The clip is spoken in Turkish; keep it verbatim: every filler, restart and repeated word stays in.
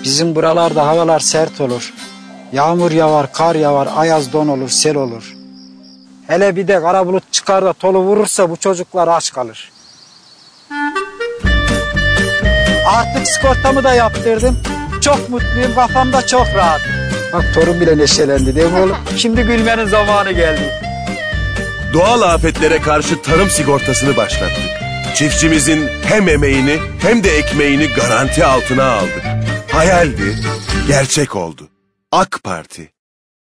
Bizim buralarda havalar sert olur. Yağmur yağar, kar yağar, ayaz don olur, sel olur. Hele bir de kara bulut çıkar da tolu vurursa bu çocuklar aç kalır. Artık sigortamı da yaptırdım. Çok mutluyum, kafamda çok rahat. Bak torun bile neşelendi değil mi oğlum? Şimdi gülmenin zamanı geldi. Doğal afetlere karşı tarım sigortasını başlattık. Çiftçimizin hem emeğini hem de ekmeğini garanti altına aldık. Hayaldi, gerçek oldu. AK Parti.